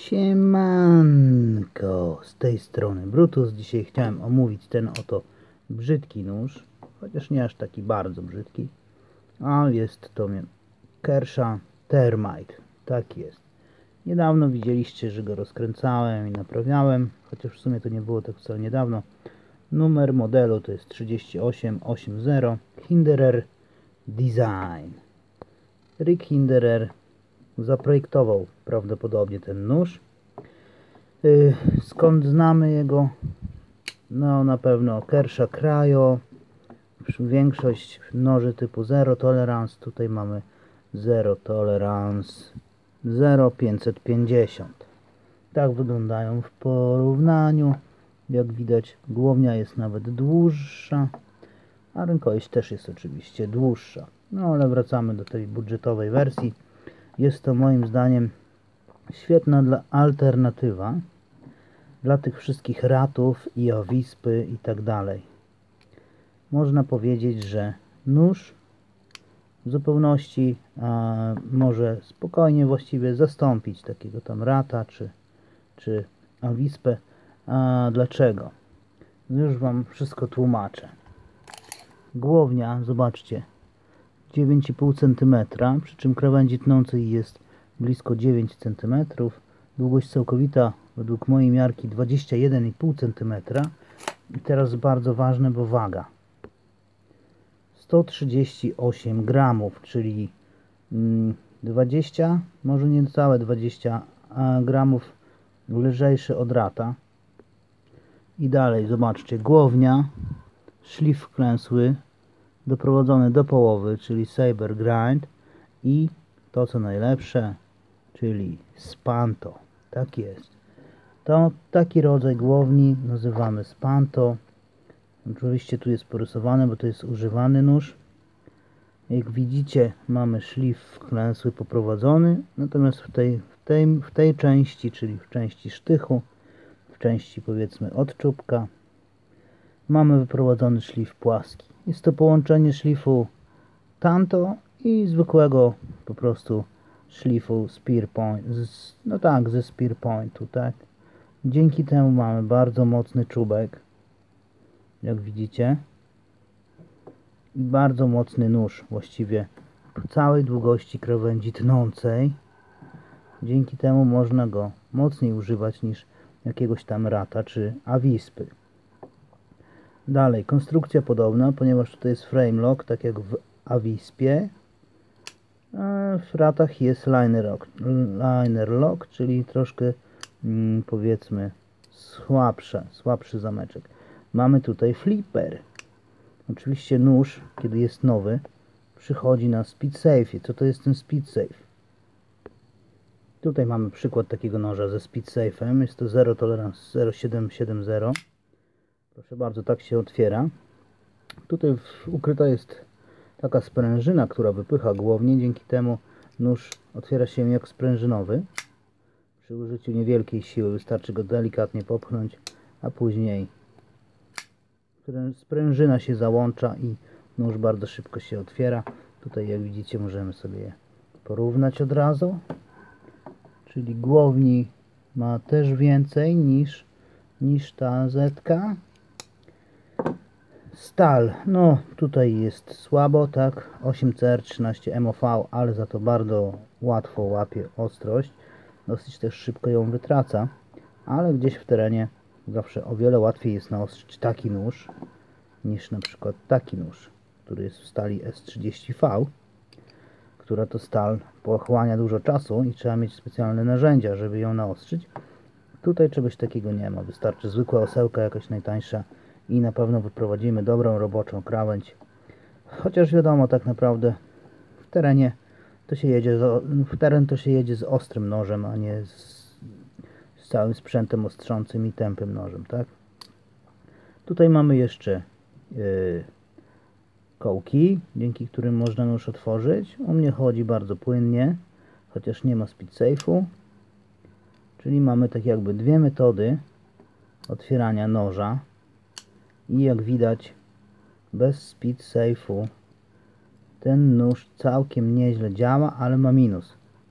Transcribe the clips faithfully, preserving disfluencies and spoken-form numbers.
Siemanko, z tej strony Brutus. Dzisiaj chciałem omówić ten oto brzydki nóż, chociaż nie aż taki bardzo brzydki, a jest to Kershaw Thermite, tak jest. Niedawno widzieliście, że go rozkręcałem i naprawiałem, chociaż w sumie to nie było tak wcale niedawno. Numer modelu to jest trzydzieści osiem osiemdziesiąt Hinderer Design. Rick Hinderer zaprojektował prawdopodobnie ten nóż. Yy, skąd znamy jego? No na pewno Kershaw Cryo. Większość noży typu Zero Tolerance. Tutaj mamy Zero Tolerance zero pięćset pięćdziesiąt. Tak wyglądają w porównaniu. Jak widać, głownia jest nawet dłuższa, a rękojeść też jest oczywiście dłuższa. No ale wracamy do tej budżetowej wersji. Jest to moim zdaniem świetna dla alternatywa dla tych wszystkich ratów i awispy i tak dalej. Można powiedzieć, że nóż w zupełności a, może spokojnie właściwie zastąpić takiego tam rata czy, czy awispę. A dlaczego? Już wam wszystko tłumaczę. Głownia, zobaczcie, dziewięć i pół centymetra, przy czym krawędzi tnącej jest blisko dziewięć centymetrów. Długość całkowita według mojej miarki dwadzieścia jeden i pół centymetra. I teraz bardzo ważne, bo waga. sto trzydzieści osiem gramów, czyli dwadzieścia, może nie całe dwadzieścia gramów lżejszy od rata. I dalej, zobaczcie, głownia, szlif wklęsły, doprowadzony do połowy, czyli saber grind, i to co najlepsze, czyli spanto. Tak jest. To taki rodzaj głowni nazywamy spanto. Oczywiście tu jest porysowane, bo to jest używany nóż. Jak widzicie, mamy szlif wklęsły poprowadzony, natomiast w tej, w tej, w tej części, czyli w części sztychu, w części powiedzmy od czubka, mamy wyprowadzony szlif płaski. Jest to połączenie szlifu tanto i zwykłego po prostu szlifu spear point, z, no tak, ze spear pointu, tak. Dzięki temu mamy bardzo mocny czubek, jak widzicie, i bardzo mocny nóż, właściwie po całej długości krawędzi tnącej. Dzięki temu można go mocniej używać niż jakiegoś tam rata czy awispy. Dalej, konstrukcja podobna, ponieważ tutaj jest frame lock, tak jak w awispie. A w ratach jest liner lock, liner lock, czyli troszkę mm, powiedzmy słabsze, słabszy zameczek. Mamy tutaj flipper. Oczywiście nóż, kiedy jest nowy, przychodzi na speed safe. Co to jest ten speed safe? Tutaj mamy przykład takiego noża ze speed safe'em. Jest to Zero Tolerance zero siedem siedem zero. Proszę bardzo, tak się otwiera. Tutaj ukryta jest taka sprężyna, która wypycha głownię. Dzięki temu nóż otwiera się jak sprężynowy. Przy użyciu niewielkiej siły wystarczy go delikatnie popchnąć, a później sprężyna się załącza i nóż bardzo szybko się otwiera. Tutaj, jak widzicie, możemy sobie je porównać od razu. Czyli głowni ma też więcej niż, niż ta zetka. Stal, no tutaj jest słabo, tak, osiem C R trzynaście M O V, ale za to bardzo łatwo łapie ostrość. Dosyć też szybko ją wytraca, ale gdzieś w terenie zawsze o wiele łatwiej jest naostrzyć taki nóż niż na przykład taki nóż, który jest w stali S trzydzieści V, która to stal pochłania dużo czasu i trzeba mieć specjalne narzędzia, żeby ją naostrzyć. Tutaj czegoś takiego nie ma, wystarczy zwykła osełka, jakaś najtańsza, i na pewno wyprowadzimy dobrą roboczą krawędź. Chociaż wiadomo, tak naprawdę w terenie to się jedzie z, w teren to się jedzie z ostrym nożem, a nie z, z całym sprzętem ostrzącym i tępym nożem, tak? Tutaj mamy jeszcze yy, kołki, dzięki którym można nóż otworzyć. U mnie chodzi bardzo płynnie, chociaż nie ma speed safe'u. Czyli mamy tak jakby dwie metody otwierania noża. I jak widać, bez speed safe'u ten nóż całkiem nieźle działa, ale ma minus.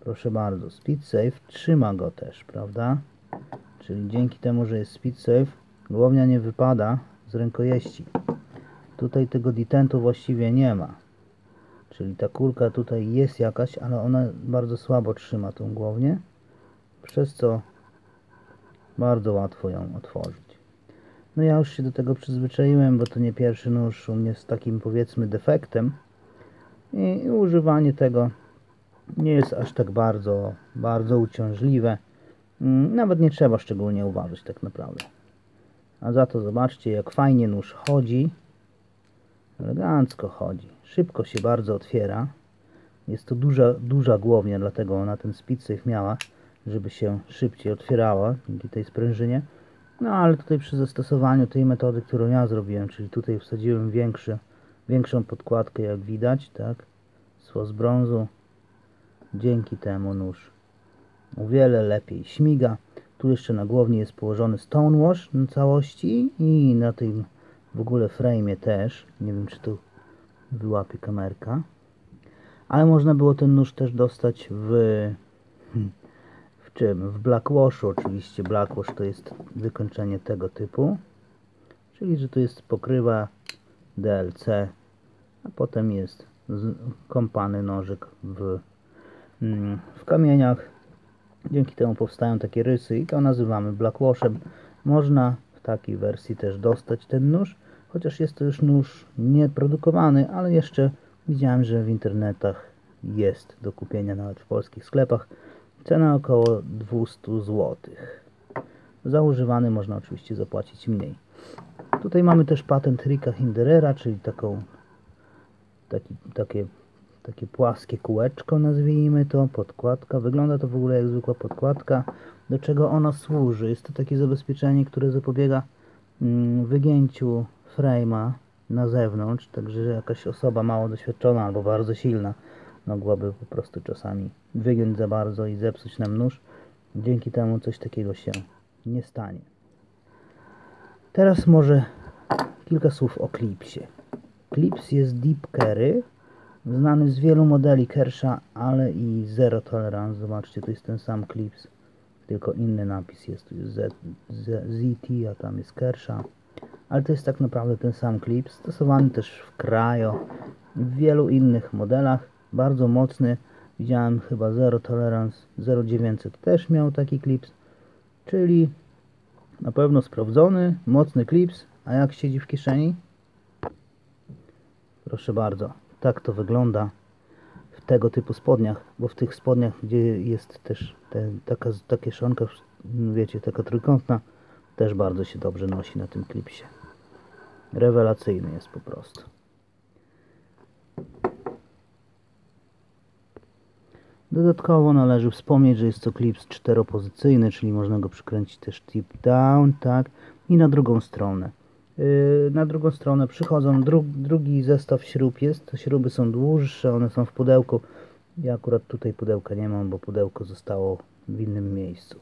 Proszę bardzo, Speed Safe trzyma go też, prawda? Czyli dzięki temu, że jest Speed Safe, głownia nie wypada z rękojeści. Tutaj tego detentu właściwie nie ma. Czyli ta kulka tutaj jest jakaś, ale ona bardzo słabo trzyma tą głownię, przez co bardzo łatwo ją otworzyć. No ja już się do tego przyzwyczaiłem, bo to nie pierwszy nóż u mnie z takim, powiedzmy, defektem i używanie tego nie jest aż tak bardzo, bardzo uciążliwe. Nawet nie trzeba szczególnie uważać tak naprawdę. A za to zobaczcie, jak fajnie nóż chodzi. Elegancko chodzi. Szybko się bardzo otwiera. Jest to duża, duża głownia, dlatego ona ten Speed Safe miała, żeby się szybciej otwierała dzięki tej sprężynie. No ale tutaj przy zastosowaniu tej metody, którą ja zrobiłem, czyli tutaj wsadziłem większy, większą podkładkę, jak widać, tak, z brązu. Dzięki temu nóż o wiele lepiej śmiga. Tu jeszcze na głowni jest położony stonewash na całości i na tym w ogóle frame'ie też. Nie wiem, czy tu wyłapie kamerka. Ale można było ten nóż też dostać w... w czym? W blackwashu oczywiście. Blackwash to jest wykończenie tego typu. Czyli, że to jest pokrywa D L C, a potem jest kąpany nożyk w, w kamieniach. Dzięki temu powstają takie rysy i to nazywamy blackwashem. Można w takiej wersji też dostać ten nóż, chociaż jest to już nóż nieprodukowany, ale jeszcze widziałem, że w internetach jest do kupienia, nawet w polskich sklepach. Cena około dwieście złotych. Za używany można oczywiście zapłacić mniej. Tutaj mamy też patent Ricka Hinderera, czyli taką, taki, takie, takie płaskie kółeczko, nazwijmy to, podkładka. Wygląda to w ogóle jak zwykła podkładka. Do czego ona służy? Jest to takie zabezpieczenie, które zapobiega mm, wygięciu frame'a na zewnątrz, także jakaś osoba mało doświadczona albo bardzo silna mogłaby po prostu czasami wygiąć za bardzo i zepsuć nam nóż. Dzięki temu coś takiego się nie stanie. Teraz może kilka słów o klipsie. Klips jest Deep Carry, znany z wielu modeli Kersha, ale i Zero Tolerance. Zobaczcie, to jest ten sam klips, tylko inny napis jest. Tu jest Z, Z, Z T, a tam jest Kersha. Ale to jest tak naprawdę ten sam klips, stosowany też w Cryo, w wielu innych modelach. Bardzo mocny. Widziałem chyba Zero Tolerance zero dziewięćset też miał taki klips, czyli na pewno sprawdzony, mocny klips. A jak siedzi w kieszeni? Proszę bardzo, tak to wygląda w tego typu spodniach, bo w tych spodniach, gdzie jest też te, taka, ta kieszonka, wiecie, taka trójkątna, też bardzo się dobrze nosi na tym klipsie. Rewelacyjny jest po prostu. Dodatkowo należy wspomnieć, że jest to klips czteropozycyjny, czyli można go przykręcić też tip down, tak, i na drugą stronę. Yy, na drugą stronę przychodzą dru drugi zestaw śrub jest. Te śruby są dłuższe, one są w pudełku. Ja akurat tutaj pudełka nie mam, bo pudełko zostało w innym miejscu.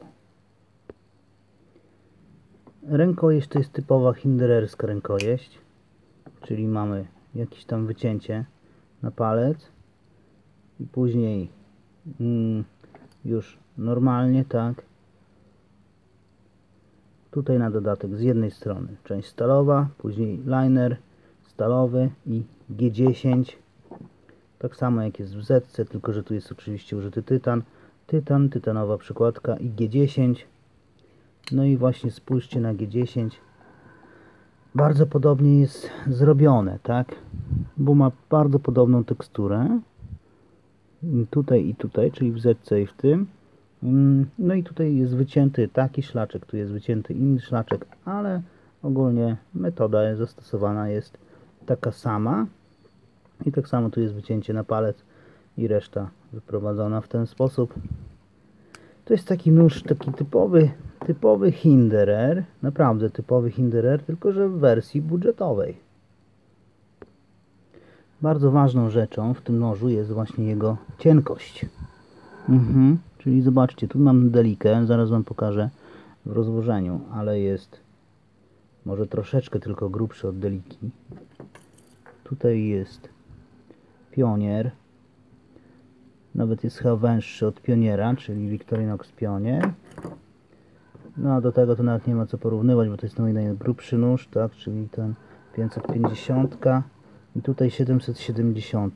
Rękojeść to jest typowa hindererska rękojeść, czyli mamy jakieś tam wycięcie na palec i później mm, już normalnie, tak. Tutaj na dodatek z jednej strony część stalowa, później liner stalowy i G dziesięć. Tak samo jak jest w Zetce, tylko że tu jest oczywiście użyty tytan. Tytan, tytanowa przykładka i G dziesięć. No i właśnie spójrzcie na G dziesięć. Bardzo podobnie jest zrobione, tak? Bo ma bardzo podobną teksturę. Tutaj i tutaj, czyli w Zetce i w tym. No i tutaj jest wycięty taki szlaczek, tu jest wycięty inny szlaczek, ale ogólnie metoda zastosowana jest taka sama. I tak samo tu jest wycięcie na palec i reszta wyprowadzona w ten sposób. To jest taki nóż, taki typowy, typowy Hinderer, naprawdę typowy Hinderer, tylko że w wersji budżetowej. Bardzo ważną rzeczą w tym nożu jest właśnie jego cienkość. Mhm. Czyli zobaczcie, tu mam delikę, zaraz wam pokażę w rozłożeniu, ale jest może troszeczkę tylko grubszy od deliki. Tutaj jest pionier. Nawet jest chyba węższy od Pioniera, czyli Victorinox Pionier. No a do tego to nawet nie ma co porównywać, bo to jest mój najgrubszy nóż, tak, czyli ten pięćset pięćdziesiąt i tutaj siedemset siedemdziesiąt.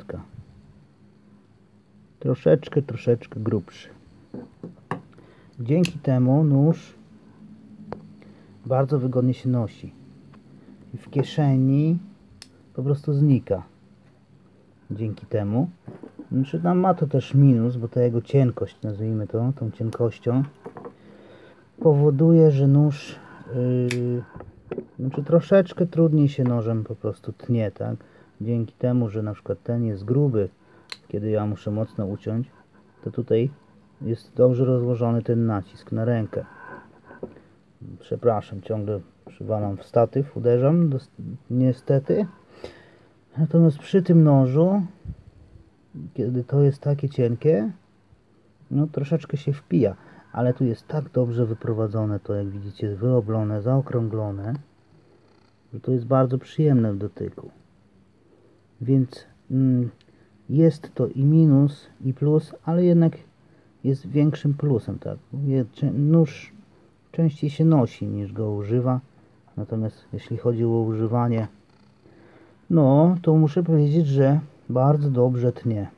Troszeczkę, troszeczkę grubszy. Dzięki temu nóż bardzo wygodnie się nosi. I w kieszeni po prostu znika. Dzięki temu. Znaczy tam ma to też minus, bo ta jego cienkość, nazwijmy to, tą cienkością, powoduje, że nóż yy, znaczy troszeczkę trudniej się nożem po prostu tnie, tak? Dzięki temu, że na przykład ten jest gruby, kiedy ja muszę mocno uciąć, to tutaj jest dobrze rozłożony ten nacisk na rękę. Przepraszam, ciągle przywalam w statyw, uderzam, niestety. Natomiast przy tym nożu, kiedy to jest takie cienkie, no troszeczkę się wpija, ale tu jest tak dobrze wyprowadzone to, jak widzicie, wyoblone, zaokrąglone, że to jest bardzo przyjemne w dotyku. Więc mm, jest to i minus, i plus, ale jednak jest większym plusem, tak. Nóż częściej się nosi niż go używa, natomiast jeśli chodzi o używanie, no to muszę powiedzieć, że bardzo dobrze tnie.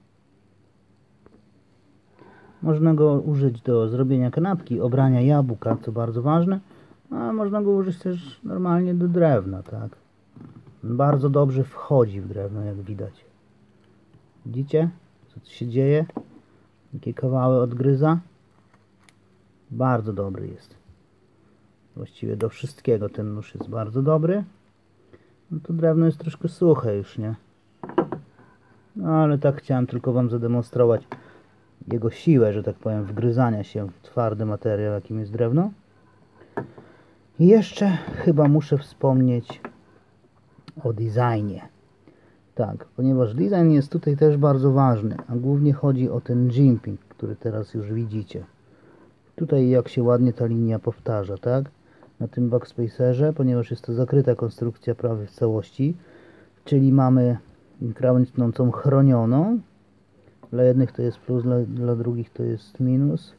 Można go użyć do zrobienia kanapki, obrania jabłka, co bardzo ważne, a można go użyć też normalnie do drewna, tak. Bardzo dobrze wchodzi w drewno, jak widać. Widzicie, co tu się dzieje? Jakie kawały odgryza? Bardzo dobry jest. Właściwie do wszystkiego ten nóż jest bardzo dobry. No to drewno jest troszkę suche już, nie? No ale tak chciałem tylko wam zademonstrować jego siłę, że tak powiem, wgryzania się w twardy materiał, jakim jest drewno. I jeszcze chyba muszę wspomnieć o designie. Tak, ponieważ design jest tutaj też bardzo ważny, a głównie chodzi o ten jimping, który teraz już widzicie. Tutaj jak się ładnie ta linia powtarza, tak? Na tym backspacerze, ponieważ jest to zakryta konstrukcja prawie w całości, czyli mamy krawędź tnącą chronioną. Dla jednych to jest plus, dla, dla drugich to jest minus.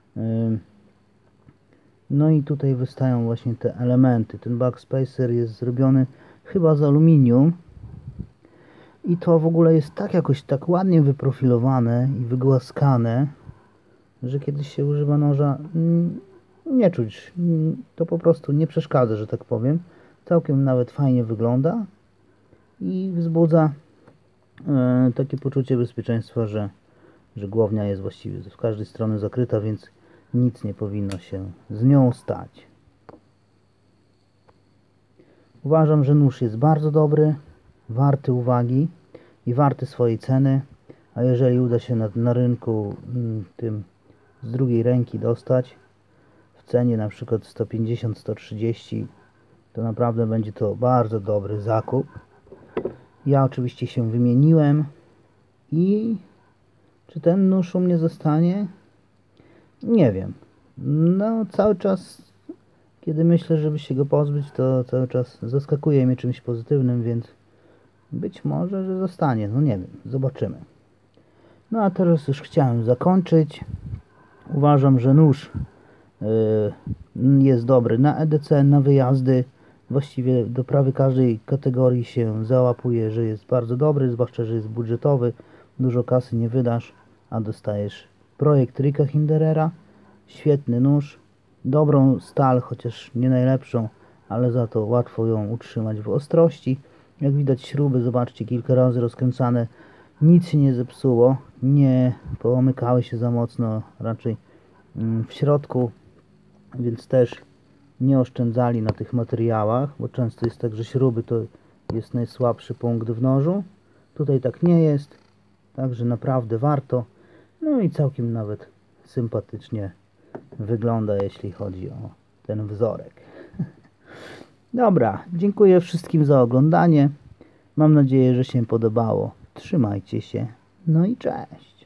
No i tutaj wystają właśnie te elementy. Ten backspacer jest zrobiony chyba z aluminium. I to w ogóle jest tak jakoś tak ładnie wyprofilowane i wygłaskane, że kiedy się używa noża, nie czuć. To po prostu nie przeszkadza, że tak powiem. Całkiem nawet fajnie wygląda i wzbudza e, takie poczucie bezpieczeństwa, że, że głownia jest właściwie z każdej strony zakryta, więc nic nie powinno się z nią stać. Uważam, że nóż jest bardzo dobry, warty uwagi i warty swojej ceny, a jeżeli uda się na, na rynku m, tym z drugiej ręki dostać w cenie na przykład sto pięćdziesiąt do stu trzydziestu, to naprawdę będzie to bardzo dobry zakup. Ja oczywiście się wymieniłem i czy ten nóż u mnie zostanie? Nie wiem. No cały czas, kiedy myślę, żeby się go pozbyć, to cały czas zaskakuje mnie czymś pozytywnym, więc być może, że zostanie. No nie wiem, zobaczymy. No a teraz już chciałem zakończyć. Uważam, że nóż yy, jest dobry na E D C, na wyjazdy. Właściwie do prawie każdej kategorii się załapuje, że jest bardzo dobry, zwłaszcza, że jest budżetowy. Dużo kasy nie wydasz, a dostajesz projekt Ricka Hinderera. Świetny nóż, dobrą stal, chociaż nie najlepszą, ale za to łatwo ją utrzymać w ostrości. Jak widać śruby, zobaczcie, kilka razy rozkręcane, nic się nie zepsuło, nie połamykały się za mocno, raczej w środku, więc też nie oszczędzali na tych materiałach, bo często jest tak, że śruby to jest najsłabszy punkt w nożu. Tutaj tak nie jest, także naprawdę warto. No i całkiem nawet sympatycznie wygląda, jeśli chodzi o ten wzorek. Dobra, dziękuję wszystkim za oglądanie. Mam nadzieję, że się podobało. Trzymajcie się. No i cześć.